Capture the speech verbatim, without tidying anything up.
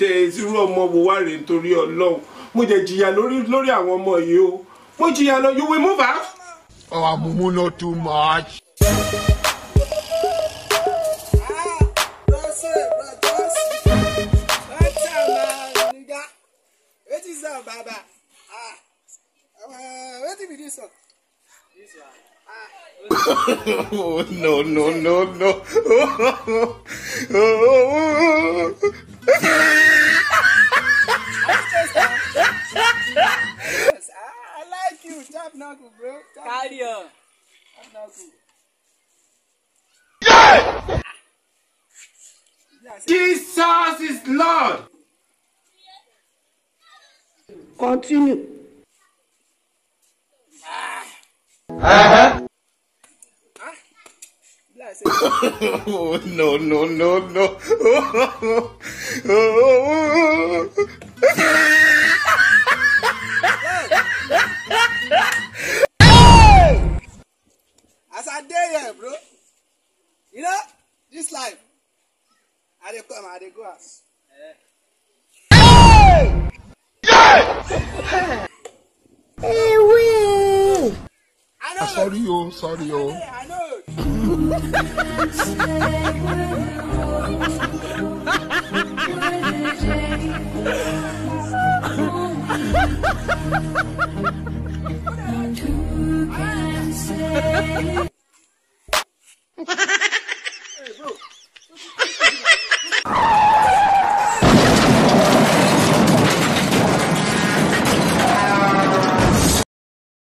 nonsense irú ọmọ wo wá rèé nítorí Ọlọ́run mo jẹ jìyà lórí lórí àwọn ọmọ yìí o mo jìyà lọ you will move out. Oh, Mumu not too much. Baba. Ah. Uh, what did we do, sir? This one. Ah. Oh, no, no, no, no. Oh, Yes, I, I like you. Tap knuckle, bro. Carry on. Tap knuckle. Yeah! Jesus is Lord. Continue. uh-huh. Oh, no, no, no, no. as I dare here, bro. You know, this life. I dey come, I dey go out. Hey, wait. I know. Sorry, oh, sorry, oh. I know. I know.